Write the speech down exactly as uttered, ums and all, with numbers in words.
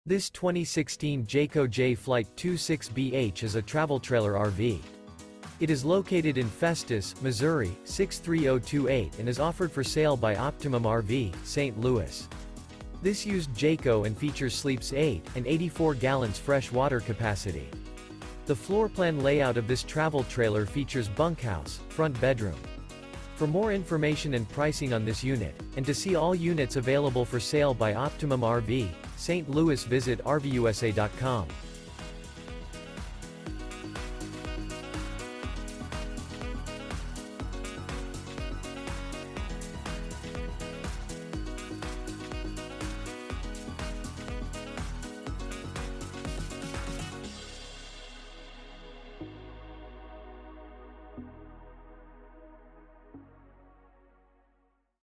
This twenty sixteen Jayco Jay Flight twenty-six B H is a travel trailer R V. It is located in Festus, Missouri, six three zero two eight and is offered for sale by Optimum R V, Saint Louis. This used Jayco and features sleeps eight and eighty-four gallons fresh water capacity. The floor plan layout of this travel trailer features bunkhouse, front bedroom. For more information and pricing on this unit, and to see all units available for sale by Optimum R V, Saint Louis, visit R V U S A dot com.